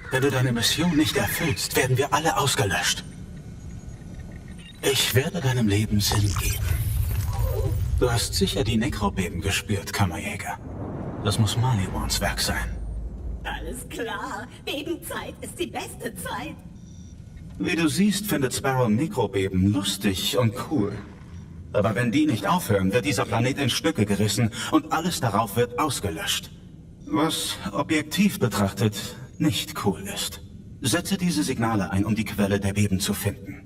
Wenn du deine Mission nicht erfüllst, werden wir alle ausgelöscht. Ich werde deinem Leben Sinn geben. Du hast sicher die Nekrobeben gespürt, Kammerjäger. Das muss Maliwans Werk sein. Alles klar. Bebenzeit ist die beste Zeit. Wie du siehst, findet Sparrow Nekrobeben lustig und cool. Aber wenn die nicht aufhören, wird dieser Planet in Stücke gerissen und alles darauf wird ausgelöscht. Was objektiv betrachtet nicht cool ist. Setze diese Signale ein, um die Quelle der Beben zu finden.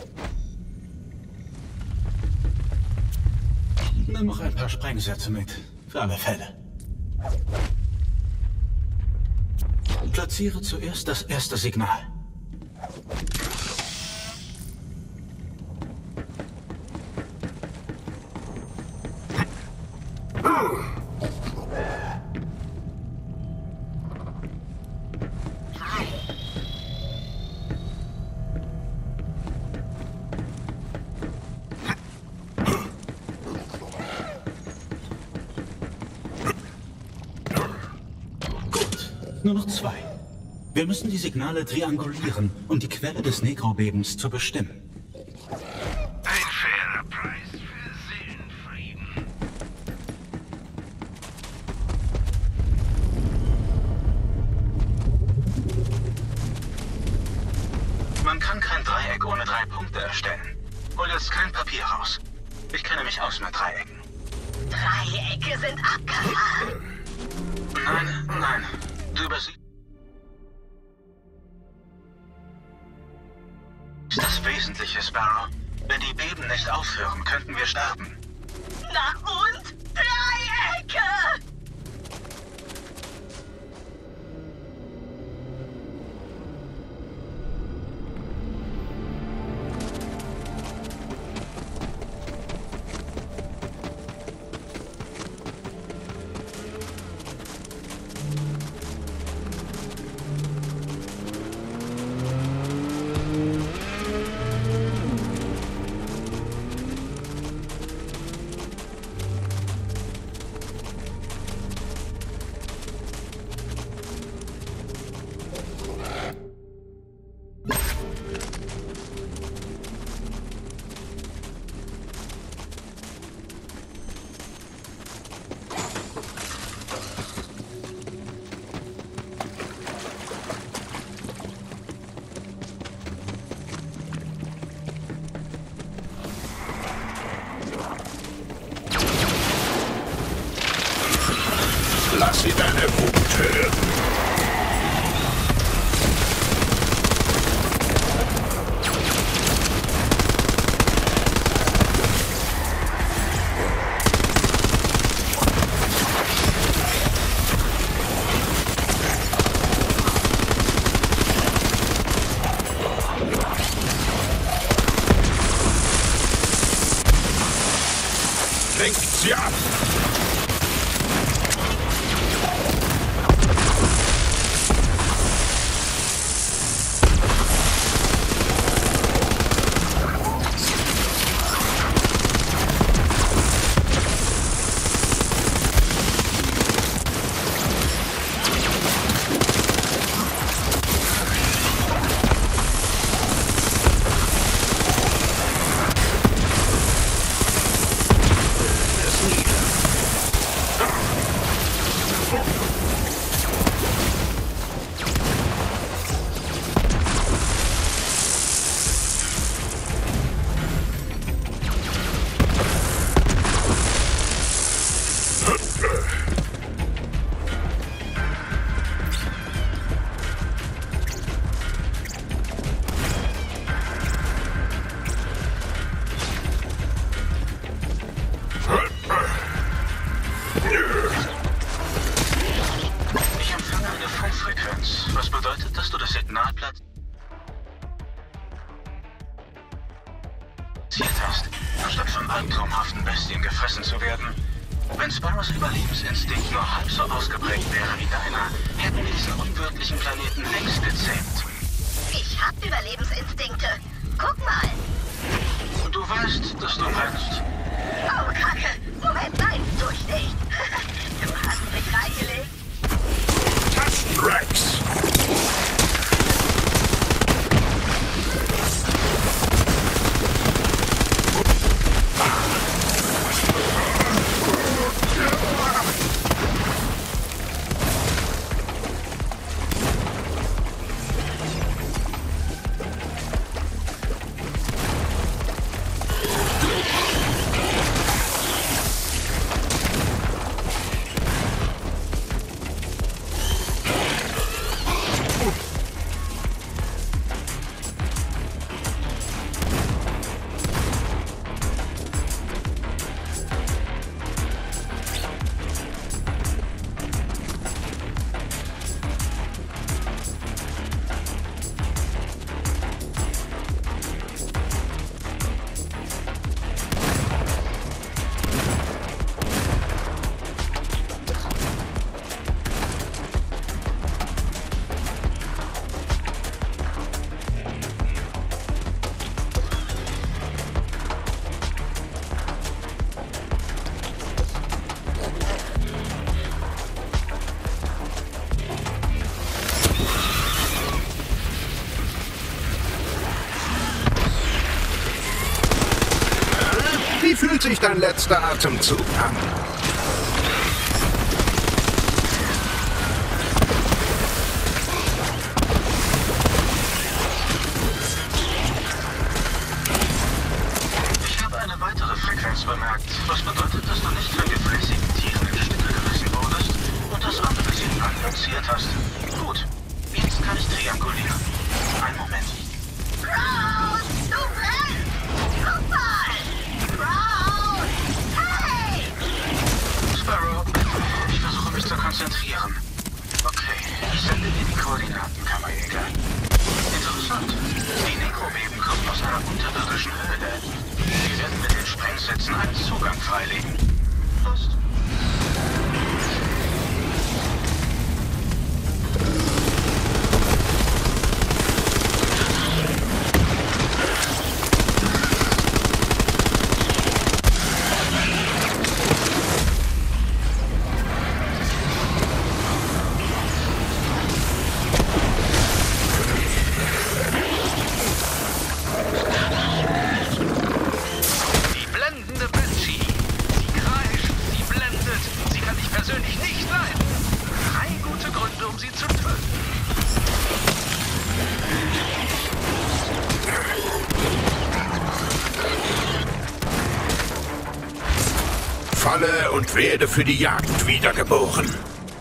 Nimm noch ein paar Sprengsätze mit, für alle Fälle. Platziere zuerst das erste Signal. Nur noch 2. Wir müssen die Signale triangulieren, um die Quelle des Nekrobebens zu bestimmen. Ein fairer Preis für Seelenfrieden. Man kann kein Dreieck ohne 3 Punkte erstellen. Hol jetzt kein Papier raus. Ich kenne mich aus mit Dreiecken. Dreiecke sind abgefahren. Nein. Du übersiehst das Wesentliche, Sparrow. Wenn die Beben nicht aufhören, könnten wir sterben. Na und? Dreiecke! Lass sie deine Wut hören. Lenkt sie ab! Ich empfange eine Funkfrequenz. Was bedeutet, dass du das Signal platziert hast, anstatt von albtraumhaften Bestien gefressen zu werden. Wenn Sparrows Überlebensinstinkt nur halb so ausgeprägt wäre wie deiner, hätten wir diesen unwirtlichen Planeten längst gezähmt. Ich hab Überlebensinstinkte. Guck mal. Du weißt, dass du brennst. Oh, Kacke. Moment, nein, tu ich nicht. Du hast mich reingelegt. Tastenrex! fühlt sich dein letzter Atemzug an? Ich habe eine weitere Frequenz bemerkt, was bedeutet, dass du nicht von gefräßigen Tieren in Stücke gerissen wurdest und das andere Signal platziert hast. Gut, jetzt kann ich triangulieren. Einen Moment. Ground! Du brennst! Guck mal! Ground! Hey! Sparrow, ich versuche mich zu konzentrieren. Okay, ich sende dir die Koordinaten, Kammerjäger. Interessant. Die Nekrobeben kommen aus einer unterirdischen Höhle. Wir werden mit den Sprengsätzen einen Zugang freilegen. Lust? Falle und werde für die Jagd wiedergeboren.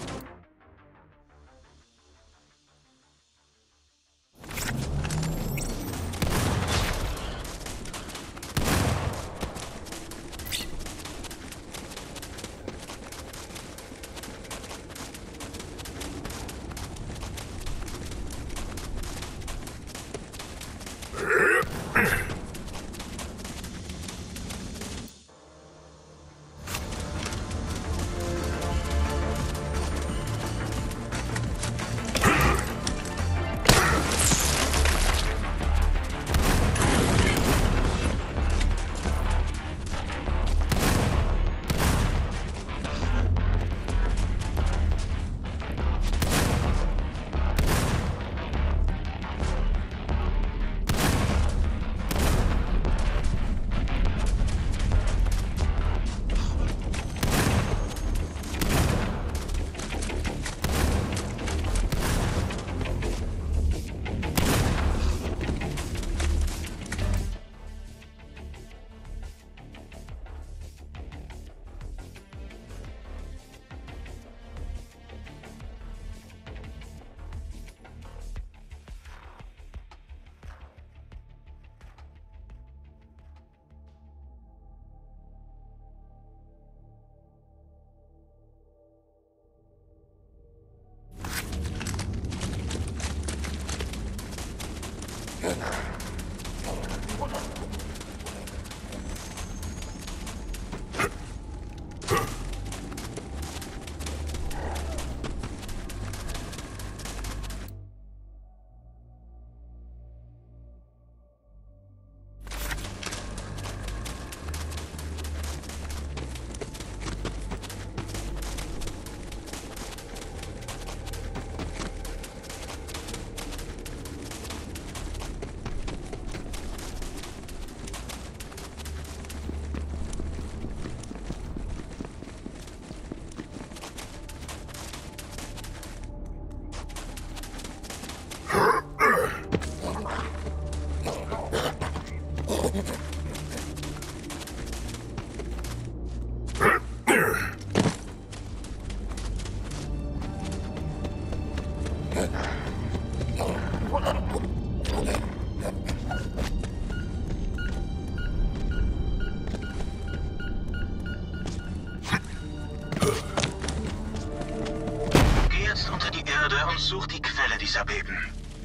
und such die Quelle dieser Beben.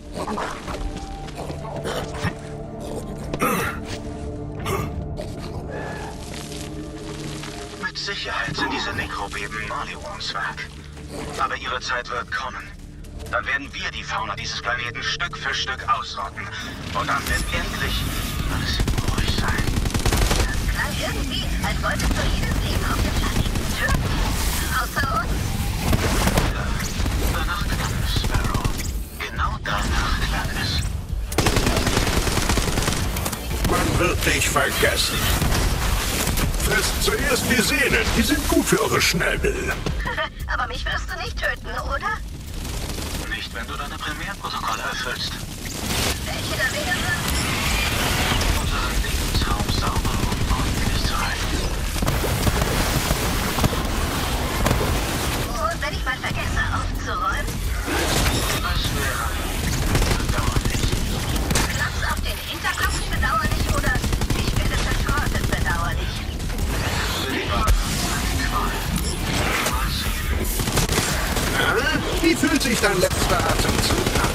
Mit Sicherheit sind diese Nekrobeben Marleworms Werk. Aber ihre Zeit wird kommen. Dann werden wir die Fauna dieses Planeten Stück für Stück ausrotten. Und dann wird endlich alles ruhig sein. Das klang irgendwie, als wolltest du jedes Leben auf dem Planeten töten. Außer uns. Ja, danach klang es, Sparrow. Genau danach klang es. Man wird dich vergessen. fresst zuerst die Sehnen. Die sind gut für eure Schnäbel. Aber mich wirst du nicht töten, oder? Nicht, wenn du deine Primärprotokolle erfüllst. Welche da wäre? Unseren Lebensraum sauber und ordentlich zu halten. Und wenn ich mal vergesse aufzuräumen? Das wäre bedauerlich. Klaps auf den Hinterkopf bedauerlich oder ich werde verschrottet bedauerlich. Die Wahl eine Qual. Mal sehen. Na, wie fühlt sich dein letzter Atemzug an?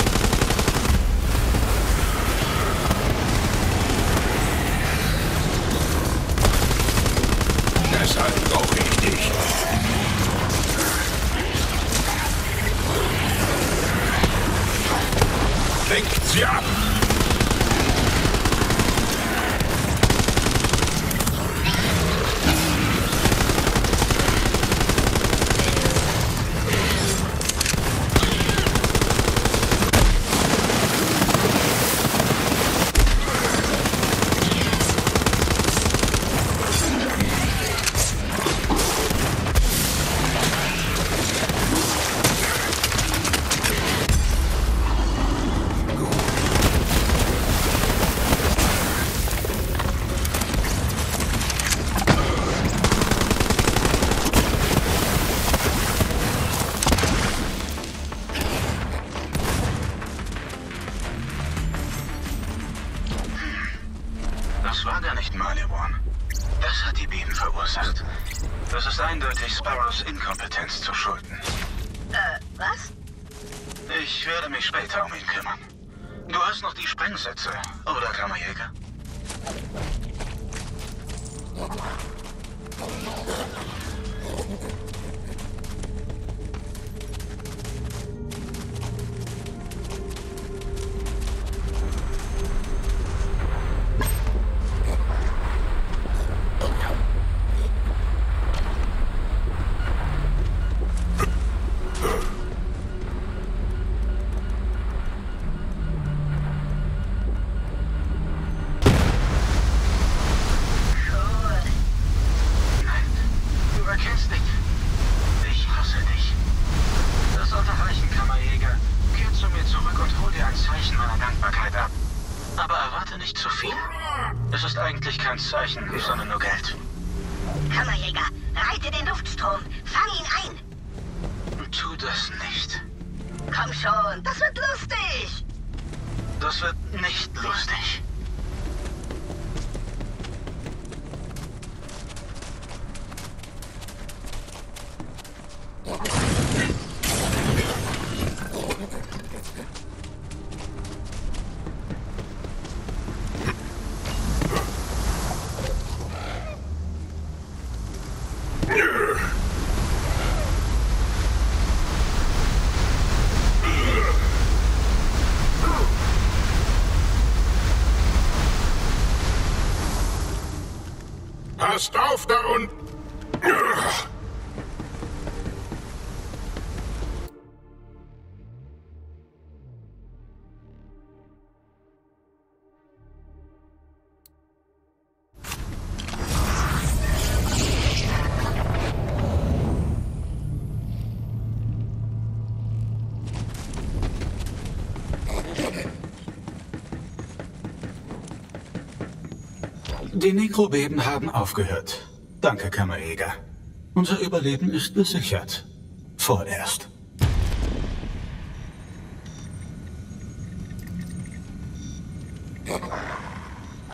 Deshalb brauche ich dich. Lenkt sie ab! Das war gar nicht Maliwan. Das hat die Beben verursacht. Das ist eindeutig Sparrows Inkompetenz zu schulden. Was? Ich werde mich später um ihn kümmern. Du hast noch die Sprengsätze, oder, Kammerjäger? Es ist eigentlich kein Zeichen, sondern nur Geld. Kammerjäger, reite den Luftstrom. Fang ihn ein. Tu das nicht. Komm schon, das wird lustig. Das wird nicht lustig. Passt auf da unten! Die Nekrobeben haben aufgehört. Danke, Kammerjäger. Unser Überleben ist gesichert. Vorerst.